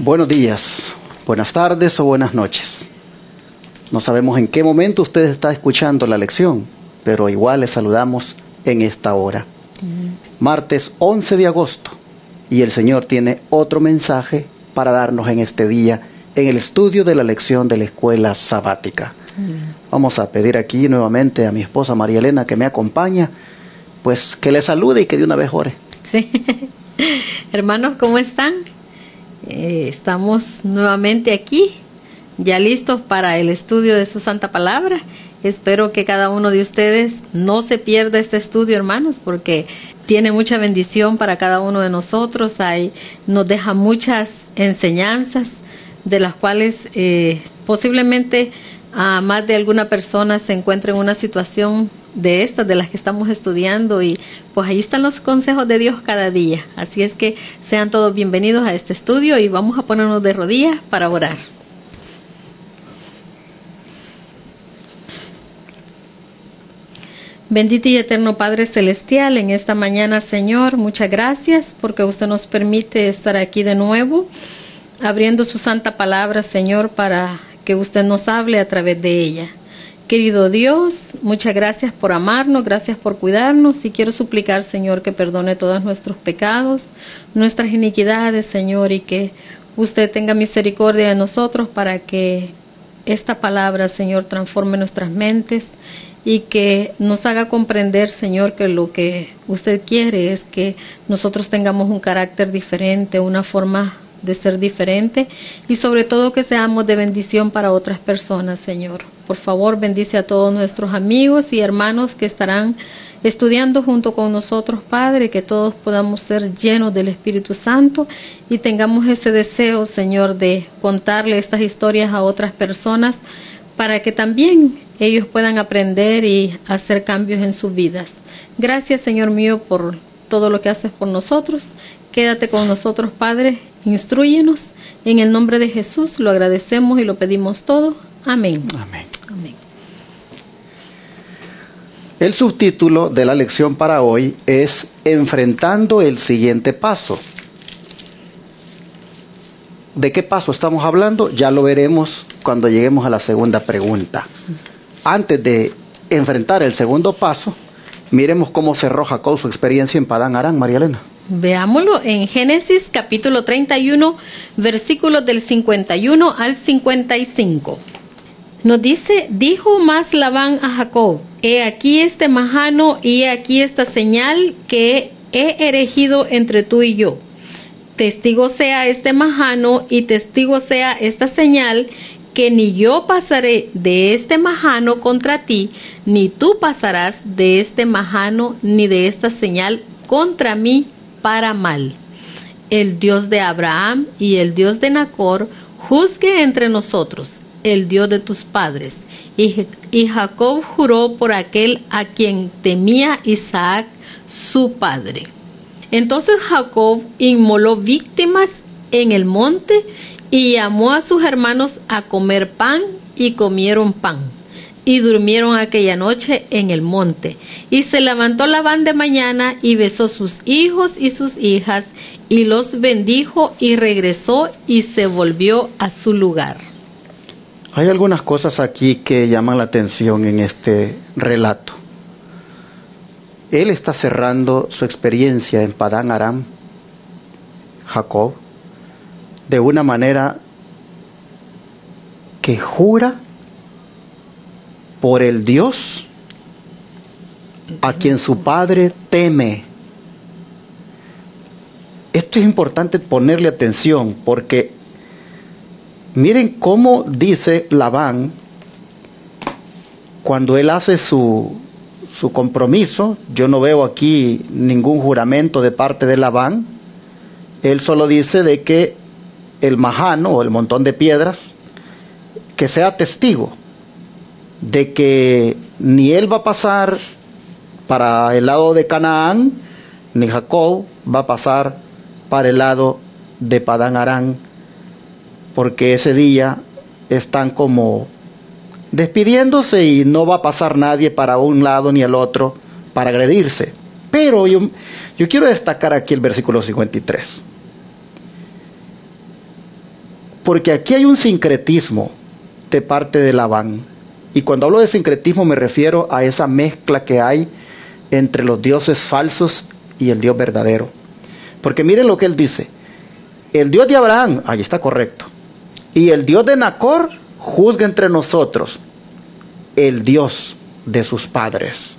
Buenos días, buenas tardes o buenas noches. No sabemos en qué momento usted está escuchando la lección, pero igual le saludamos en esta hora. Martes 11 de agosto, y el Señor tiene otro mensaje para darnos en este día, en el estudio de la lección de la escuela sabática. Vamos a pedir aquí nuevamente a mi esposa María Elena que me acompaña, pues que le salude y que de una vez ore. Sí. Hermanos, ¿cómo están? Estamos nuevamente aquí, ya listos para el estudio de su santa palabra. Espero que cada uno de ustedes no se pierda este estudio, hermanos, porque tiene mucha bendición para cada uno de nosotros. Nos deja muchas enseñanzas de las cuales posiblemente a más de alguna persona se encuentre en una situación de estas, de las que estamos estudiando, y pues ahí están los consejos de Dios cada día. Así es que sean todos bienvenidos a este estudio y vamos a ponernos de rodillas para orar. Bendito y eterno Padre Celestial, en esta mañana, Señor, muchas gracias porque usted nos permite estar aquí de nuevo, abriendo su santa palabra, Señor, para que usted nos hable a través de ella. Querido Dios, muchas gracias por amarnos, gracias por cuidarnos, y quiero suplicar, Señor, que perdone todos nuestros pecados, nuestras iniquidades, Señor, y que usted tenga misericordia de nosotros para que esta palabra, Señor, transforme nuestras mentes y que nos haga comprender, Señor, que lo que usted quiere es que nosotros tengamos un carácter diferente, una forma de ser diferente, y sobre todo que seamos de bendición para otras personas, Señor. Por favor, bendice a todos nuestros amigos y hermanos que estarán estudiando junto con nosotros, Padre, que todos podamos ser llenos del Espíritu Santo y tengamos ese deseo, Señor, de contarle estas historias a otras personas para que también ellos puedan aprender y hacer cambios en sus vidas. Gracias, Señor mío, por todo lo que haces por nosotros. Quédate con nosotros, Padre, instrúyenos. En el nombre de Jesús lo agradecemos y lo pedimos todo. Amén. Amén. Amén. El subtítulo de la lección para hoy es Enfrentando el siguiente paso. ¿De qué paso estamos hablando? Ya lo veremos cuando lleguemos a la segunda pregunta. Antes de enfrentar el segundo paso, miremos cómo cerró Jacob su experiencia en Padán Aram, María Elena. Veámoslo en Génesis capítulo 31, versículos del 51 al 55. Nos dice: dijo más Labán a Jacob: he aquí este majano y he aquí esta señal que he erigido entre tú y yo. Testigo sea este majano y testigo sea esta señal, que ni yo pasaré de este majano contra ti, ni tú pasarás de este majano ni de esta señal contra mí para mal. El Dios de Abraham y el Dios de Nacor juzgue entre nosotros, el Dios de tus padres. Y Jacob juró por aquel a quien temía Isaac, su padre. Entonces Jacob inmoló víctimas en el monte y llamó a sus hermanos a comer pan, y comieron pan. Y durmieron aquella noche en el monte. Y se levantó Labán de mañana y besó sus hijos y sus hijas, y los bendijo, y regresó y se volvió a su lugar. Hay algunas cosas aquí que llaman la atención en este relato. Él está cerrando su experiencia en Padán Aram, Jacob, de una manera que jura por el Dios a quien su padre teme. Esto es importante ponerle atención, porque miren cómo dice Labán cuando él hace su compromiso. Yo no veo aquí ningún juramento de parte de Labán. Él solo dice de que el majano o el montón de piedras, que sea testigo de que ni él va a pasar para el lado de Canaán, ni Jacob va a pasar para el lado de Padán Aram, porque ese día están como despidiéndose y no va a pasar nadie para un lado ni al otro para agredirse. Pero yo quiero destacar aquí el versículo 53. Porque aquí hay un sincretismo de parte de Labán. Y cuando hablo de sincretismo me refiero a esa mezcla que hay entre los dioses falsos y el Dios verdadero. Porque miren lo que él dice. El Dios de Abraham, ahí está correcto. Y el Dios de Nacor juzga entre nosotros. El Dios de sus padres.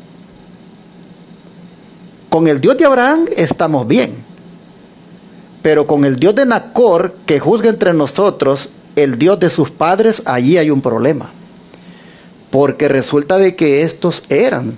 Con el Dios de Abraham estamos bien. Pero con el Dios de Nacor, que juzga entre nosotros, el Dios de sus padres, allí hay un problema. Porque resulta de que estos eran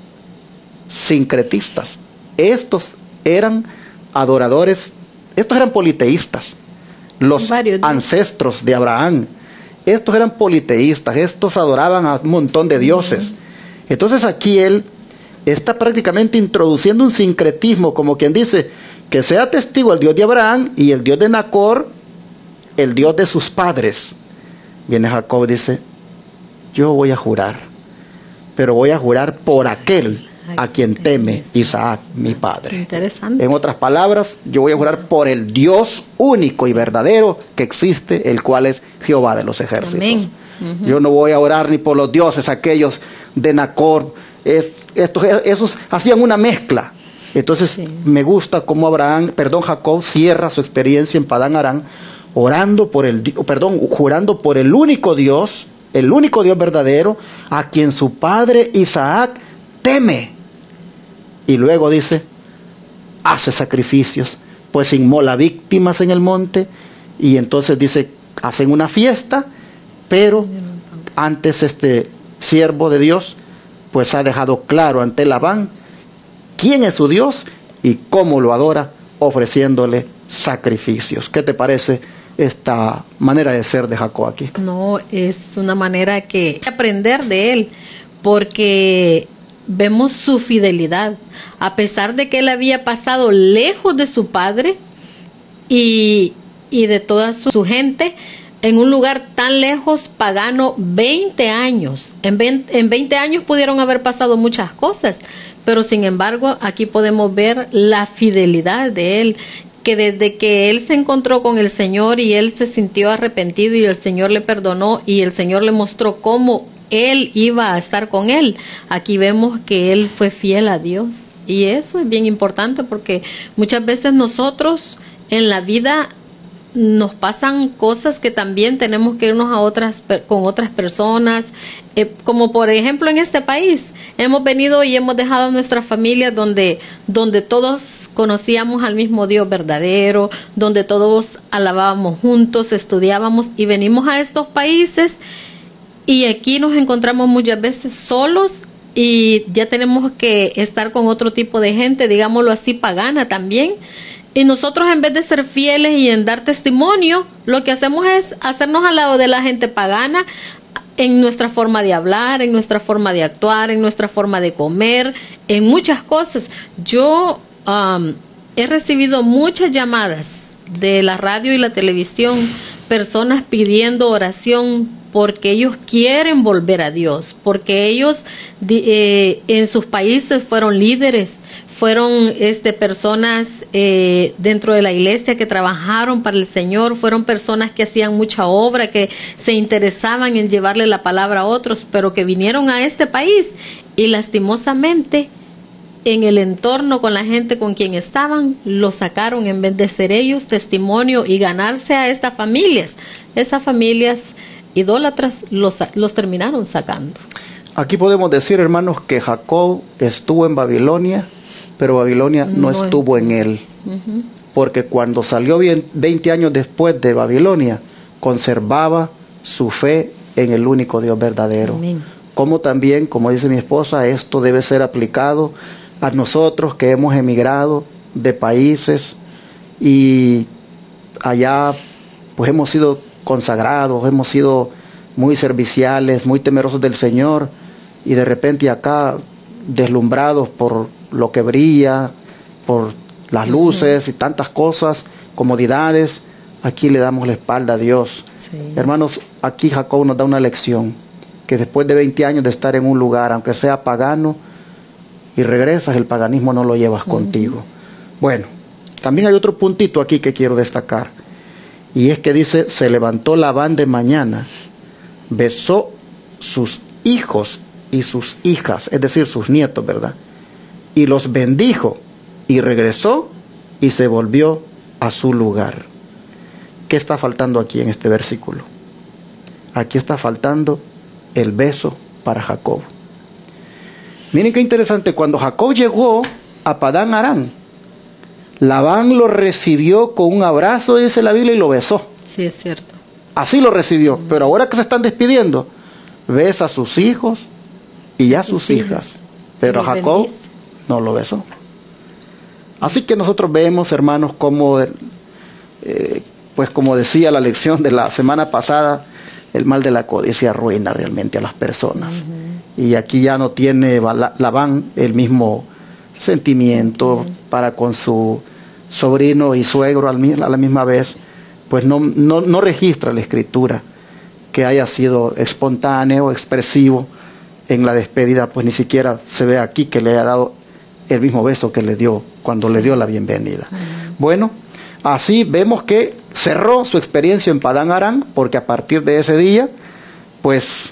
sincretistas. Estos eran adoradores, estos eran politeístas. Los ancestros de Abraham, estos eran politeístas, estos adoraban a un montón de dioses. Entonces aquí él está prácticamente introduciendo un sincretismo, como quien dice, que sea testigo el Dios de Abraham y el Dios de Nacor, el Dios de sus padres. Viene Jacob y dice, yo voy a jurar, pero voy a jurar por aquel a quien teme Isaac, mi padre. Interesante. En otras palabras, yo voy a jurar por el Dios único y verdadero que existe, el cual es Jehová de los ejércitos. Amén. Yo no voy a orar ni por los dioses aquellos de Nacor. Esos hacían una mezcla. Entonces me gusta cómo Jacob cierra su experiencia en Padán Aram jurando por el único Dios verdadero, a quien su padre Isaac teme. Y luego dice, hace sacrificios, pues inmola víctimas en el monte, y entonces dice, hacen una fiesta, pero antes este siervo de Dios pues ha dejado claro ante Labán quién es su Dios y cómo lo adora, ofreciéndole sacrificios. ¿Qué te parece esta manera de ser de Jacob aquí? No, es una manera que aprender de él, porque vemos su fidelidad, a pesar de que él había pasado lejos de su padre y de toda su gente, en un lugar tan lejos, pagano, 20 años. En 20 años pudieron haber pasado muchas cosas, pero sin embargo aquí podemos ver la fidelidad de él, que desde que él se encontró con el Señor y él se sintió arrepentido y el Señor le perdonó y el Señor le mostró cómo él iba a estar con él, aquí vemos que él fue fiel a Dios. Y eso es bien importante, porque muchas veces nosotros en la vida nos pasan cosas que también tenemos que irnos con otras personas, como por ejemplo en este país hemos venido y hemos dejado nuestras familias donde todos conocíamos al mismo Dios verdadero, donde todos alabábamos juntos, estudiábamos, y venimos a estos países y aquí nos encontramos muchas veces solos y ya tenemos que estar con otro tipo de gente, digámoslo así, pagana también. Y nosotros, en vez de ser fieles y en dar testimonio, lo que hacemos es hacernos al lado de la gente pagana, en nuestra forma de hablar, en nuestra forma de actuar, en nuestra forma de comer, en muchas cosas. Yo he recibido muchas llamadas de la radio y la televisión, personas pidiendo oración porque ellos quieren volver a Dios, porque ellos en sus países fueron líderes, fueron personas dentro de la iglesia que trabajaron para el Señor, fueron personas que hacían mucha obra, que se interesaban en llevarle la palabra a otros, pero que vinieron a este país y lastimosamente en el entorno con la gente con quien estaban, los sacaron en vez de ser ellos testimonio y ganarse a estas familias. Esas familias idólatras los terminaron sacando. Aquí podemos decir, hermanos, que Jacob estuvo en Babilonia, pero Babilonia no estuvo en él. Porque cuando salió 20 años después de Babilonia, conservaba su fe en el único Dios verdadero. Amén. Como también, como dice mi esposa, esto debe ser aplicado a nosotros que hemos emigrado de países y allá pues hemos sido consagrados, hemos sido muy serviciales, muy temerosos del Señor, y de repente acá deslumbrados por lo que brilla, por las luces y tantas cosas, comodidades, aquí le damos la espalda a Dios. Sí. Hermanos, aquí Jacob nos da una lección, que después de 20 años de estar en un lugar, aunque sea pagano, y regresas, el paganismo no lo llevas contigo. Bueno, también hay otro puntito aquí que quiero destacar. Y es que dice, se levantó Labán de mañana, besó sus hijos y sus hijas, es decir, sus nietos, ¿verdad? Y los bendijo, y regresó y se volvió a su lugar. ¿Qué está faltando aquí en este versículo? Aquí está faltando el beso para Jacob. Miren qué interesante, cuando Jacob llegó a Padán Aram, Labán lo recibió con un abrazo, dice la Biblia, y lo besó. Sí, es cierto. Así lo recibió, pero ahora que se están despidiendo, besa a sus hijos y a sus hijas, pero a Jacob no lo besó. Así que nosotros vemos, hermanos, como, pues como decía la lección de la semana pasada, el mal de la codicia arruina realmente a las personas. Y aquí ya no tiene Labán el mismo sentimiento para con su sobrino y suegro a la misma vez, pues no registra la escritura que haya sido espontáneo, expresivo en la despedida, pues ni siquiera se ve aquí que le haya dado el mismo beso que le dio cuando le dio la bienvenida. Bueno, así vemos que cerró su experiencia en Padán Aram, porque a partir de ese día, pues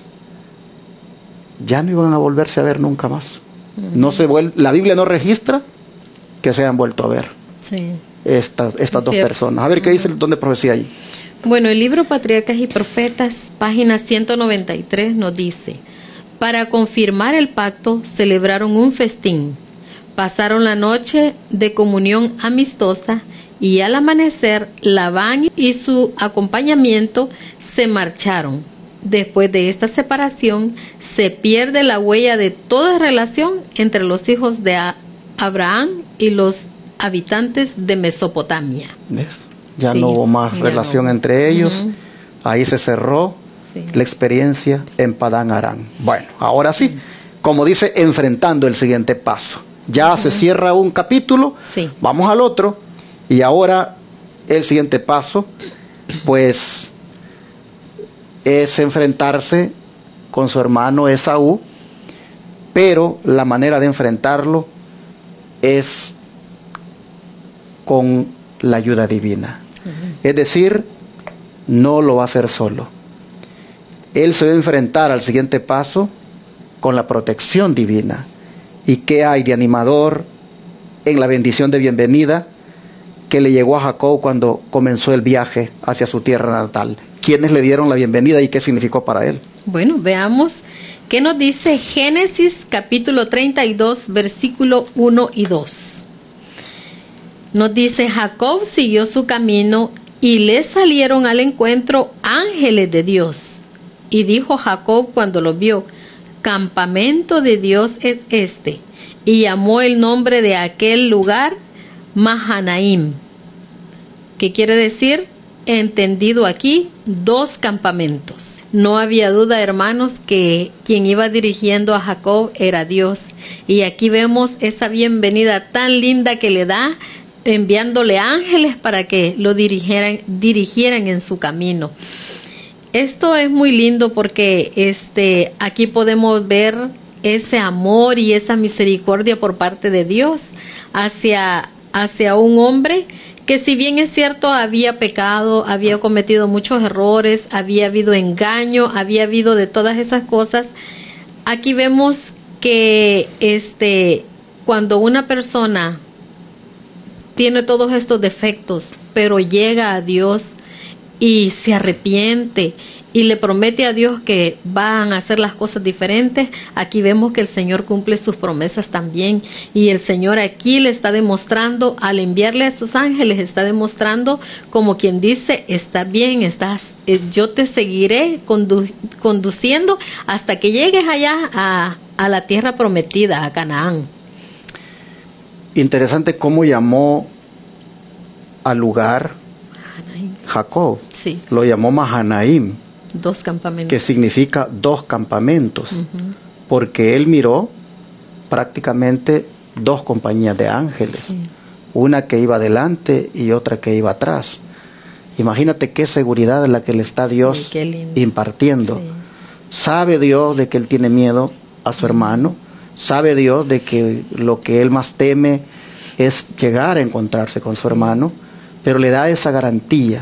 ya no iban a volverse a ver nunca más. La Biblia no registra que se hayan vuelto a ver estas dos personas. A ver qué dice el don de profecía ahí. Bueno, el libro Patriarcas y Profetas, página 193, nos dice: para confirmar el pacto, celebraron un festín, pasaron la noche de comunión amistosa, y al amanecer, Labán y su acompañamiento se marcharon. Después de esta separación, se pierde la huella de toda relación entre los hijos de Abraham y los habitantes de Mesopotamia. ¿Ves? Ya no hubo más relación entre ellos. Ahí se cerró la experiencia en Padán Aram. Bueno, ahora sí, como dice, enfrentando el siguiente paso. Ya se cierra un capítulo, vamos al otro, y ahora el siguiente paso, pues, es enfrentarse con su hermano Esaú, pero la manera de enfrentarlo es con la ayuda divina. Es decir, no lo va a hacer solo. Él se va a enfrentar al siguiente paso con la protección divina. ¿Y qué hay de animador en la bendición de bienvenida que le llegó a Jacob cuando comenzó el viaje hacia su tierra natal? ¿Quiénes le dieron la bienvenida y qué significó para él? Bueno, veamos qué nos dice Génesis capítulo 32, versículo 1 y 2. Nos dice: Jacob siguió su camino y le salieron al encuentro ángeles de Dios. Y dijo Jacob cuando lo vio: campamento de Dios es este. Y llamó el nombre de aquel lugar Mahanaim. ¿Qué quiere decir? Entendido aquí, 2 campamentos. No había duda, hermanos, que quien iba dirigiendo a Jacob era Dios. Y aquí vemos esa bienvenida tan linda que le da, enviándole ángeles para que lo dirigieran en su camino. Esto es muy lindo porque aquí podemos ver ese amor y esa misericordia por parte de Dios hacia un hombre que, si bien es cierto, había pecado, había cometido muchos errores, había habido engaño, había habido de todas esas cosas. Aquí vemos que cuando una persona tiene todos estos defectos, pero llega a Dios y se arrepiente y le promete a Dios que van a hacer las cosas diferentes, aquí vemos que el Señor cumple sus promesas también. Y el Señor aquí le está demostrando, al enviarle a esos ángeles, está demostrando como quien dice: está bien, yo te seguiré conduciendo hasta que llegues allá a la tierra prometida, a Canaán. Interesante cómo llamó al lugar Jacob. Sí. Lo llamó Mahanaim, 2 campamentos, que significa 2 campamentos, porque él miró prácticamente 2 compañías de ángeles, una que iba adelante y otra que iba atrás. Imagínate qué seguridad es la que le está Dios impartiendo. Sabe Dios de que él tiene miedo a su hermano, sabe Dios de que lo que él más teme es llegar a encontrarse con su hermano, pero le da esa garantía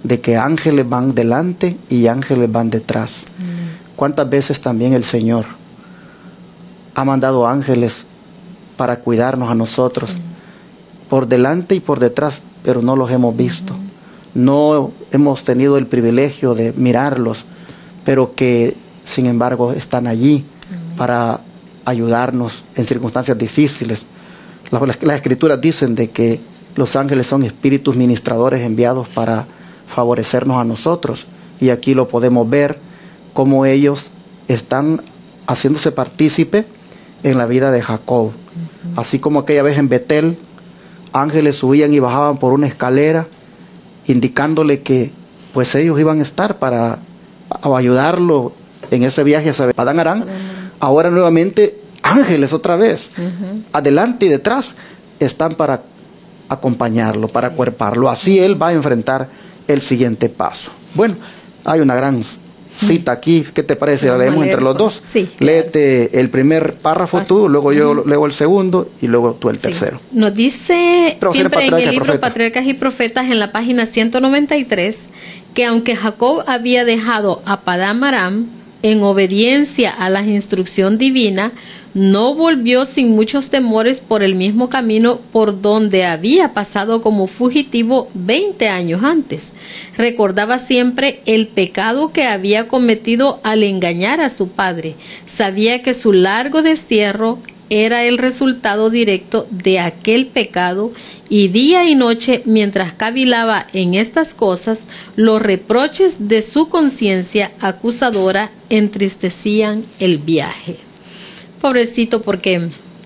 de que ángeles van delante y ángeles van detrás. ¿Cuántas veces también el Señor ha mandado ángeles para cuidarnos a nosotros, por delante y por detrás, pero no los hemos visto? No hemos tenido el privilegio de mirarlos, pero que sin embargo están allí para ayudarnos en circunstancias difíciles. Las escrituras dicen de que los ángeles son espíritus ministradores enviados para favorecernos a nosotros, y aquí lo podemos ver como ellos están haciéndose partícipe en la vida de Jacob. Así como aquella vez en Betel, ángeles subían y bajaban por una escalera, indicándole que pues ellos iban a estar para ayudarlo en ese viaje hacia Padán Aram. Ahora nuevamente ángeles otra vez, adelante y detrás, están para acompañarlo, para acuerparlo. Así él va a enfrentar el siguiente paso. Bueno, hay una gran cita aquí. ¿Qué te parece? La leemos entre los dos. Sí, claro. Léete el primer párrafo tú, luego yo leo el segundo y luego tú el tercero. Nos dice siempre en el libro Patriarcas y Profetas, en la página 193, que aunque Jacob había dejado a Padán Aram en obediencia a la instrucción divina, no volvió sin muchos temores por el mismo camino por donde había pasado como fugitivo 20 años antes. Recordaba siempre el pecado que había cometido al engañar a su padre. Sabía que su largo destierro era el resultado directo de aquel pecado, y día y noche, mientras cavilaba en estas cosas, los reproches de su conciencia acusadora entristecían el viaje. Pobrecito, porque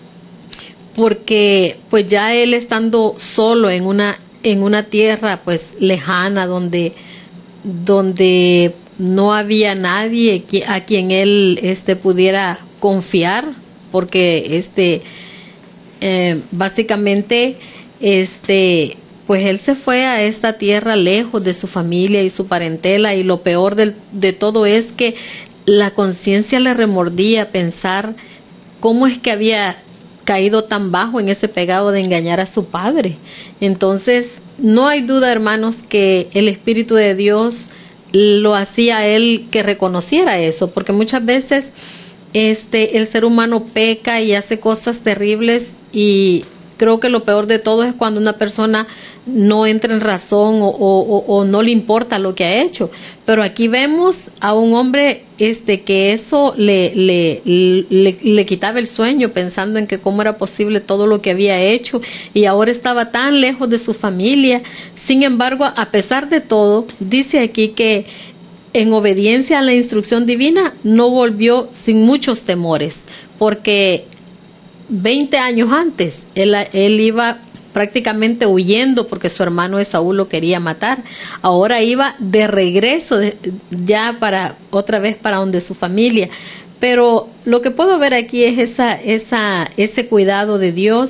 pues ya él estando solo en una tierra pues lejana, donde no había nadie a quien él pudiera confiar, porque básicamente pues él se fue a esta tierra lejos de su familia y su parentela, y lo peor de todo es que la conciencia le remordía pensar cómo es que había caído tan bajo en ese pecado de engañar a su padre. Entonces, no hay duda, hermanos, que el Espíritu de Dios lo hacía a él que reconociera eso, porque muchas veces el ser humano peca y hace cosas terribles, y creo que lo peor de todo es cuando una persona no entra en razón o no le importa lo que ha hecho. Pero aquí vemos a un hombre que eso le quitaba el sueño, pensando en que cómo era posible todo lo que había hecho, y ahora estaba tan lejos de su familia. Sin embargo, a pesar de todo, dice aquí que en obediencia a la instrucción divina no volvió sin muchos temores, porque 20 años antes él iba prácticamente huyendo porque su hermano Esaú lo quería matar. Ahora iba de regreso ya otra vez para donde su familia. Pero lo que puedo ver aquí es ese cuidado de Dios,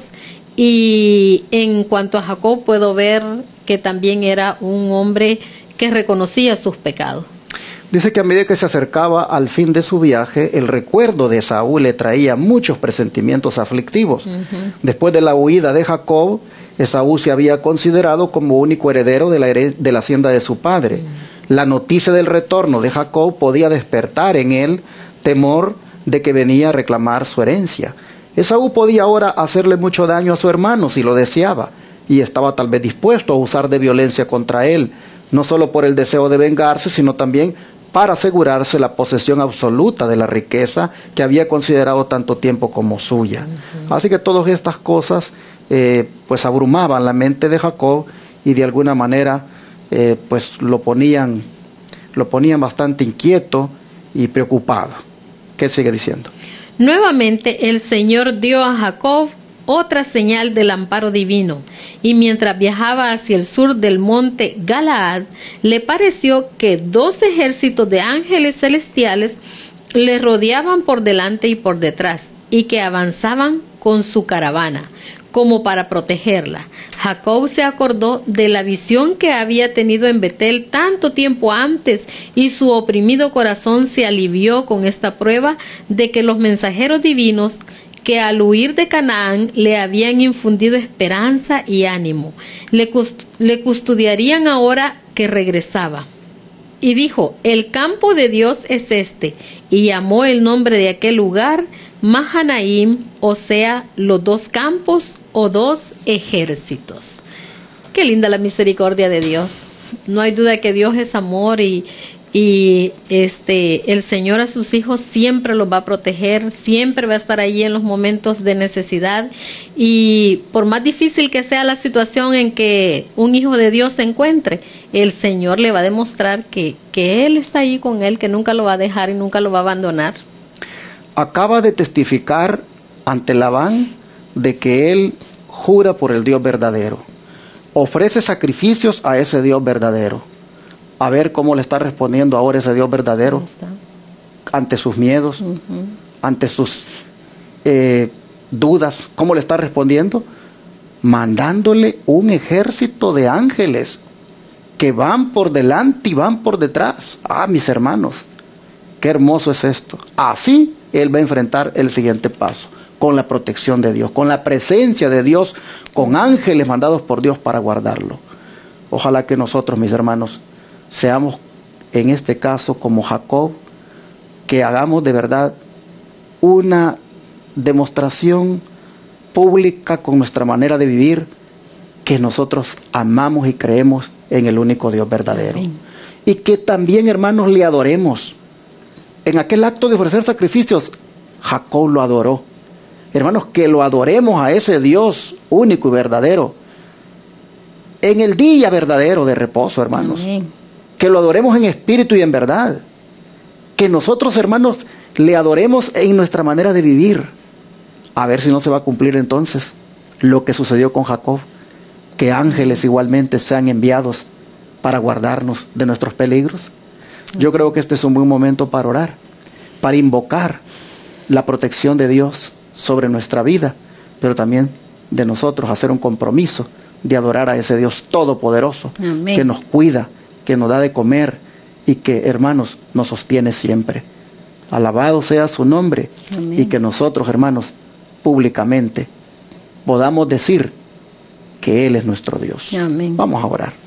y en cuanto a Jacob puedo ver que también era un hombre que reconocía sus pecados. Dice que a medida que se acercaba al fin de su viaje, el recuerdo de Esaú le traía muchos presentimientos aflictivos. Después de la huida de Jacob, Esaú se había considerado como único heredero de la hacienda de su padre. La noticia del retorno de Jacob podía despertar en él temor de que venía a reclamar su herencia. Esaú podía ahora hacerle mucho daño a su hermano si lo deseaba, y estaba tal vez dispuesto a usar de violencia contra él, no solo por el deseo de vengarse, sino también para asegurarse la posesión absoluta de la riqueza que había considerado tanto tiempo como suya. Así que todas estas cosas pues abrumaban la mente de Jacob, y de alguna manera pues lo ponían bastante inquieto y preocupado. ¿Qué sigue diciendo? Nuevamente el Señor dio a Jacob otra señal del amparo divino, y mientras viajaba hacia el sur del monte Galaad, le pareció que 2 ejércitos de ángeles celestiales le rodeaban por delante y por detrás, y que avanzaban con su caravana, como para protegerla. Jacob se acordó de la visión que había tenido en Betel tanto tiempo antes, y su oprimido corazón se alivió con esta prueba de que los mensajeros divinos que al huir de Canaán le habían infundido esperanza y ánimo. Le custodiarían ahora que regresaba. Y dijo: el campo de Dios es este. Y llamó el nombre de aquel lugar Mahanaim, o sea, los dos campos o dos ejércitos. Qué linda la misericordia de Dios. No hay duda que Dios es amor y el Señor a sus hijos siempre los va a proteger, siempre va a estar allí en los momentos de necesidad, y por más difícil que sea la situación en que un hijo de Dios se encuentre, el Señor le va a demostrar que Él está allí con él, que nunca lo va a dejar y nunca lo va a abandonar. Acaba de testificar ante Labán de que él jura por el Dios verdadero, ofrece sacrificios a ese Dios verdadero. A ver cómo le está respondiendo ahora ese Dios verdadero ante sus miedos, ante sus dudas. ¿Cómo le está respondiendo? Mandándole un ejército de ángeles que van por delante y van por detrás. Ah, mis hermanos, qué hermoso es esto. Así él va a enfrentar el siguiente paso, con la protección de Dios, con la presencia de Dios, con ángeles mandados por Dios para guardarlo. Ojalá que nosotros, mis hermanos, seamos en este caso como Jacob, que hagamos de verdad una demostración pública con nuestra manera de vivir, que nosotros amamos y creemos en el único Dios verdadero. Amén. Y que también, hermanos, le adoremos. En aquel acto de ofrecer sacrificios, Jacob lo adoró. Hermanos, que lo adoremos a ese Dios único y verdadero en el día verdadero de reposo, hermanos. Amén. Que lo adoremos en espíritu y en verdad. Que nosotros, hermanos, le adoremos en nuestra manera de vivir. A ver si no se va a cumplir entonces lo que sucedió con Jacob, que ángeles igualmente sean enviados para guardarnos de nuestros peligros. Yo creo que este es un buen momento para orar, para invocar la protección de Dios sobre nuestra vida, pero también de nosotros hacer un compromiso de adorar a ese Dios todopoderoso. Amén. Que nos cuida, que nos da de comer y que, hermanos, nos sostiene siempre. Alabado sea su nombre. Amén. Y que nosotros, hermanos, públicamente podamos decir que Él es nuestro Dios. Amén. Vamos a orar.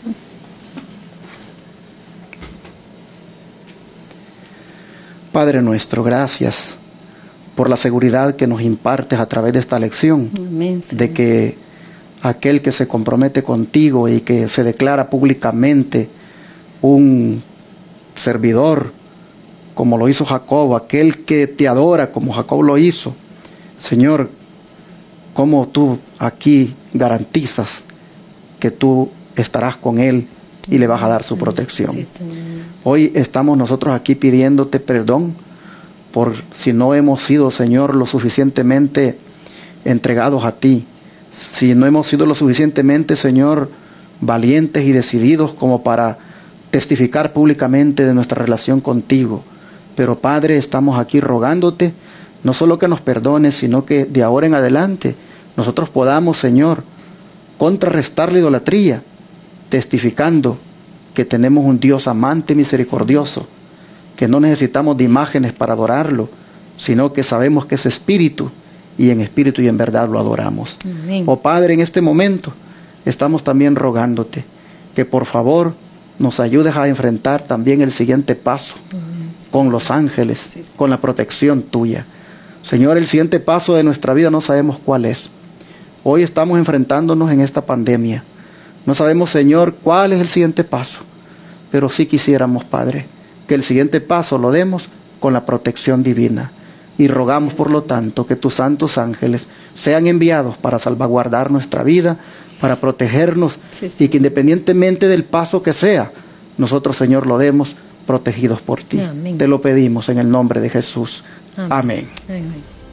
Padre nuestro, gracias por la seguridad que nos impartes a través de esta lección. Amén, de que aquel que se compromete contigo y que se declara públicamente un servidor, como lo hizo Jacob, aquel que te adora como Jacob lo hizo, Señor, cómo tú aquí garantizas que tú estarás con él y le vas a dar su protección. Sí, hoy estamos nosotros aquí pidiéndote perdón por si no hemos sido, Señor, lo suficientemente entregados a ti, si no hemos sido lo suficientemente, Señor, valientes y decididos como para testificar públicamente de nuestra relación contigo. Pero, Padre, estamos aquí rogándote, no solo que nos perdones, sino que de ahora en adelante nosotros podamos, Señor, contrarrestar la idolatría, testificando que tenemos un Dios amante, misericordioso, que no necesitamos de imágenes para adorarlo, sino que sabemos que es espíritu, y en espíritu y en verdad lo adoramos. Amén. Oh Padre, en este momento estamos también rogándote que por favor nos ayudes a enfrentar también el siguiente paso. Amén. Con los ángeles, sí, con la protección tuya. Señor, el siguiente paso de nuestra vida no sabemos cuál es. Hoy estamos enfrentándonos en esta pandemia. No sabemos, Señor, cuál es el siguiente paso, pero sí quisiéramos, Padre, que el siguiente paso lo demos con la protección divina. Y rogamos, por lo tanto, que tus santos ángeles sean enviados para salvaguardar nuestra vida, para protegernos, sí, sí, y que independientemente del paso que sea, nosotros, Señor, lo demos protegidos por ti. Amén. Te lo pedimos en el nombre de Jesús. Amén. Amén. Amén.